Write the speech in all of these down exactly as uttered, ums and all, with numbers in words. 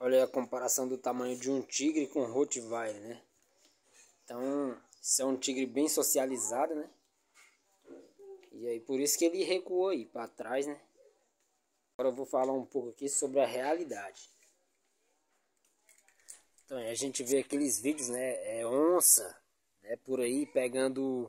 Olha aí a comparação do tamanho de um tigre com um Rottweiler, né? Então, isso é um tigre bem socializado, né? E aí, por isso que ele recuou aí para trás, né? Agora eu vou falar um pouco aqui sobre a realidade. Então, a gente vê aqueles vídeos, né? É onça, né? Por aí pegando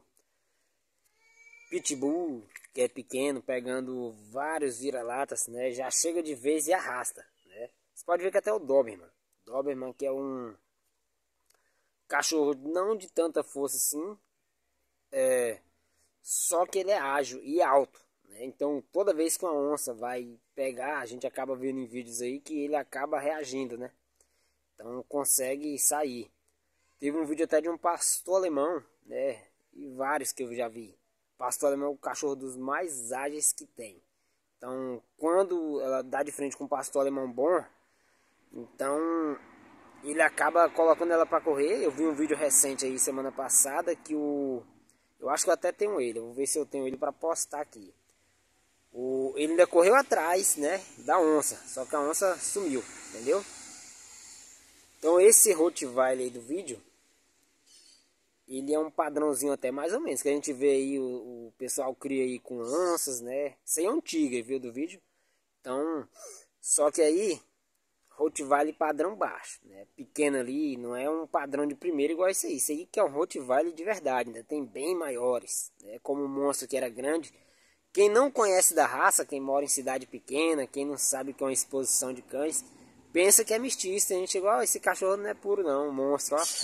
pitbull, que é pequeno, pegando vários vira-latas, né? Já chega de vez e arrasta, né? Você pode ver que até o Doberman, Doberman que é um cachorro não de tanta força assim, é, só que ele é ágil e alto, né? Então toda vez que uma onça vai pegar, a gente acaba vendo em vídeos aí que ele acaba reagindo, né? Então consegue sair. Teve um vídeo até de um pastor alemão, né? E vários que eu já vi. Pastor alemão é o cachorro dos mais ágeis que tem. Então quando ela dá de frente com um pastor alemão bom, então ele acaba colocando ela para correr. Eu vi um vídeo recente aí semana passada que o eu acho que eu até tenho ele, eu vou ver se eu tenho ele para postar aqui. O ele ainda correu atrás, né, da onça, só que a onça sumiu, entendeu? Então esse Rottweiler aí do vídeo, ele é um padrãozinho até mais ou menos que a gente vê aí o, o pessoal cria aí com onças, né? Isso aí é um tigre, viu, do vídeo. Então, só que aí Rottweiler padrão baixo, né? Pequeno ali, não é um padrão de primeiro igual esse aí. Esse aí que é um Rottweiler de verdade, ainda tem bem maiores, né? Como o monstro que era grande. Quem não conhece da raça, quem mora em cidade pequena, quem não sabe que é uma exposição de cães, pensa que é mestiço. Tem gente igual, oh, esse cachorro não é puro não, um monstro, ó.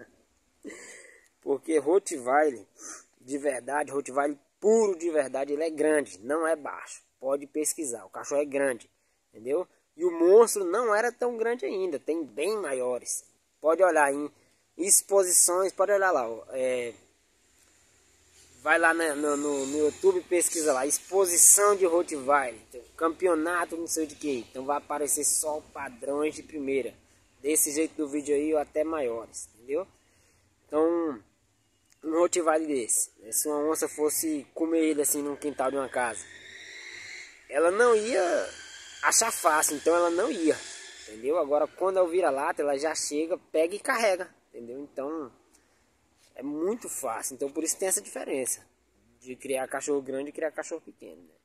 Porque Rottweiler de verdade, Rottweiler puro de verdade, ele é grande, não é baixo. Pode pesquisar, o cachorro é grande, entendeu? E o monstro não era tão grande ainda, tem bem maiores. Pode olhar em exposições, pode olhar lá. É, vai lá no, no, no YouTube, pesquisa lá, exposição de Rottweiler, campeonato não sei de que. Então vai aparecer só padrões de primeira. Desse jeito do vídeo aí ou até maiores, entendeu? Então, um Rottweiler desse, né? Se uma onça fosse comer ele assim num quintal de uma casa, ela não ia achar fácil, então ela não ia, entendeu? Agora quando eu vira-lata, ela já chega, pega e carrega, entendeu? Então é muito fácil, então por isso tem essa diferença de criar cachorro grande e criar cachorro pequeno, né?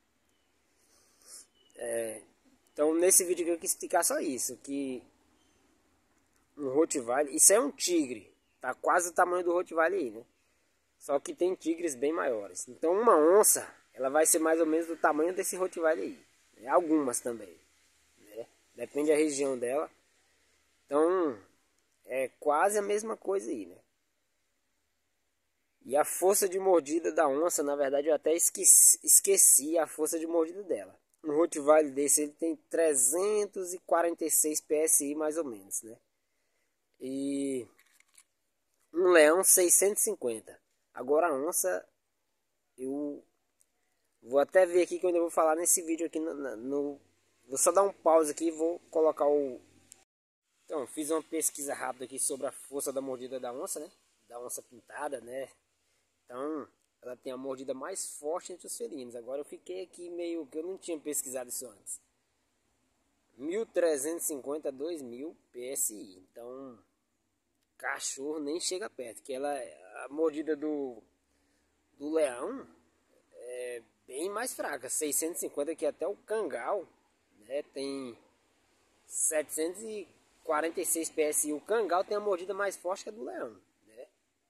É, então nesse vídeo aqui eu quis explicar só isso, que um Rottweiler, isso é um tigre, tá quase o tamanho do Rottweiler aí, né? Só que tem tigres bem maiores. Então uma onça, ela vai ser mais ou menos do tamanho desse Rottweiler aí. Né? Algumas também, né? Depende da região dela. Então é quase a mesma coisa aí, né? E a força de mordida da onça, na verdade eu até esqueci, esqueci a força de mordida dela. Um Rottweiler desse ele tem trezentos e quarenta e seis P S I mais ou menos, né? E um leão seiscentos e cinquenta. Agora a onça, eu vou até ver aqui que eu ainda vou falar nesse vídeo aqui no, no, vou só dar um pause aqui e vou colocar o... Então, fiz uma pesquisa rápida aqui sobre a força da mordida da onça, né? Da onça pintada, né? Então, ela tem a mordida mais forte entre os felinos. Agora eu fiquei aqui meio que eu não tinha pesquisado isso antes. mil trezentos e cinquenta a dois mil P S I. Então, cachorro nem chega perto, que ela a mordida do do leão é bem mais fraca, seiscentos e cinquenta, que até o cangal, né, tem setecentos e quarenta e seis P S I. O cangal tem a mordida mais forte que a do leão, né?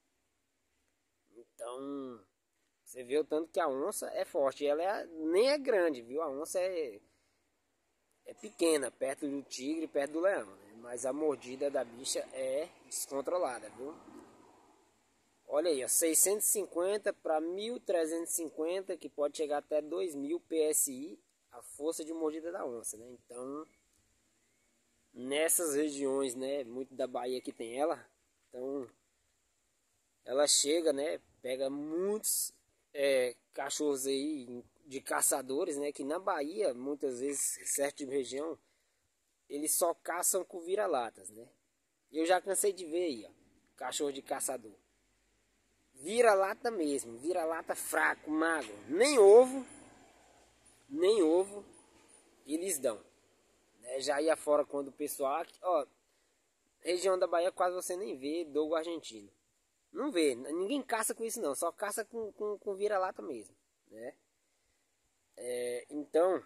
Então você vê o tanto que a onça é forte. Ela é, nem é grande, viu? A onça é é pequena, perto do tigre, perto do leão, né? Mas a mordida da bicha é descontrolada, viu? Olha aí, ó, seiscentos e cinquenta para mil trezentos e cinquenta, que pode chegar até dois mil P S I, a força de mordida da onça, né? Então, nessas regiões, né, muito da Bahia que tem ela, então, ela chega, né, pega muitos é, cachorros aí de caçadores, né, que na Bahia, muitas vezes, em certa tipo de região, eles só caçam com vira-latas, né? Eu já cansei de ver aí, ó, cachorro de caçador. Vira-lata mesmo, vira-lata fraco, magro, nem ovo, nem ovo eles dão, né? é, já ia fora quando o pessoal, ó, região da Bahia quase você nem vê dogo argentino. Não vê, ninguém caça com isso não, só caça com, com, com vira-lata mesmo, né? É, então,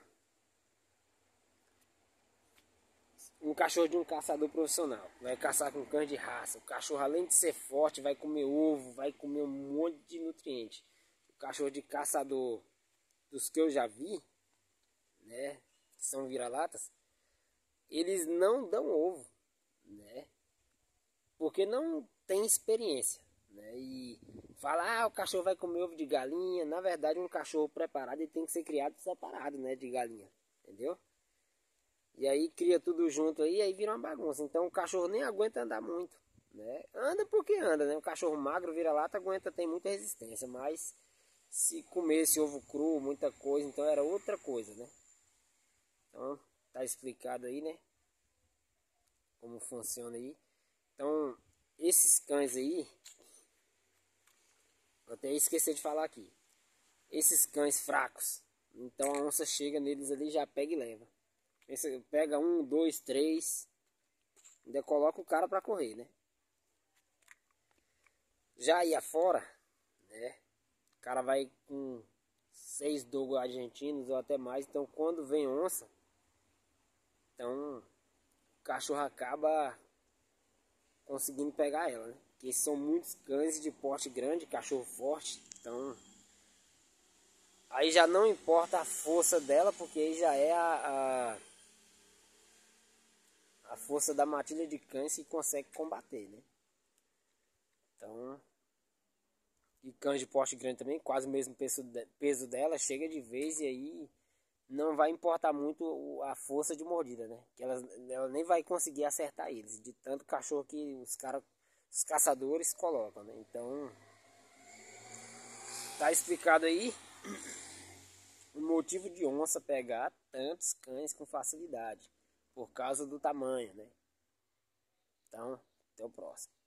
um cachorro de um caçador profissional vai caçar com cães de raça. O cachorro, além de ser forte, vai comer ovo, vai comer um monte de nutriente. O cachorro de caçador, dos que eu já vi, né, que são vira-latas, eles não dão ovo, né? Porque não tem experiência, né? E fala, ah, o cachorro vai comer ovo de galinha. Na verdade, um cachorro preparado ele tem que ser criado separado, né, de galinha, entendeu? E aí cria tudo junto aí, aí vira uma bagunça. Então o cachorro nem aguenta andar muito, né? Anda porque anda, né? O cachorro magro, vira-lata, aguenta, tem muita resistência. Mas se comesse ovo cru, muita coisa, então era outra coisa, né? Então tá explicado aí, né? Como funciona aí. Então esses cães aí, eu até esqueci de falar aqui. Esses cães fracos, então a onça chega neles ali, já pega e leva. Esse pega um, dois, três, ainda coloca o cara para correr, né? Já aí afora, né? O cara vai com seis dogos argentinos ou até mais. Então quando vem onça, então o cachorro acaba conseguindo pegar ela, né? Porque são muitos cães de porte grande, cachorro forte. Então aí já não importa a força dela, porque aí já é a, a a força da matilha de cães que consegue combater, né? Então, e cães de porte grande também, quase o mesmo peso, peso dela, chega de vez e aí não vai importar muito a força de mordida, né? Que ela, ela nem vai conseguir acertar eles, de tanto cachorro que os cara, os caçadores colocam, né? Então, tá explicado aí o motivo de onça pegar tantos cães com facilidade, por causa do tamanho, né? Então, até o próximo.